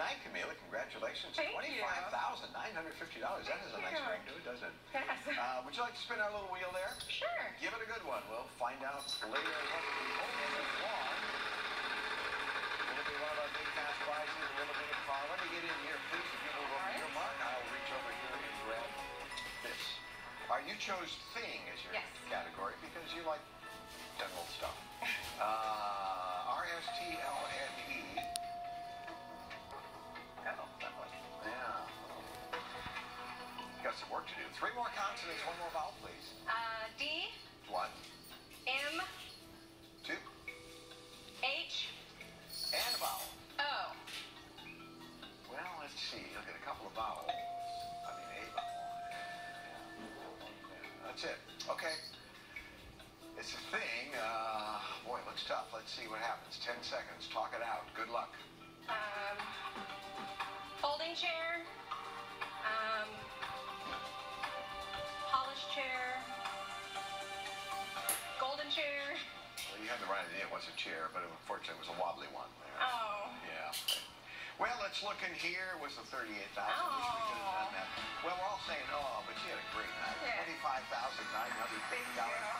right, Camila, congratulations. Thank you. $25,950. That is a nice ring to it, doesn't it? Yes. Would you like to spin our little wheel there? Sure. Give it a good one. We'll find out later what the opening is won. Will it be one of our big cash prizes? Will it be a car? Let me get in here, please. If you move over your mark, I'll reach over here and grab this. All right, you chose thing as your category because you like general stuff. R-S-T-L-N-E. Oh, that one. Yeah. Got some work to do. 3 more consonants, 1 more vowel, please. D. 1. M. 2. H. And a vowel. O. Well, let's see. You'll get a couple of vowels. I mean, a vowel. Yeah. That's it. Okay. It's a thing. Boy, it looks tough. Let's see what happens. 10 seconds. Talk it out. Good luck. Folding chair. Polished chair. Golden chair. Well, you had the right idea. It was a chair, but unfortunately it was a wobbly one there. Oh. Yeah. Well, let's look in here. Was the 38,000. Wish we could have done that. Well, we're all saying, oh, but she had a great night. Yeah. $25,950.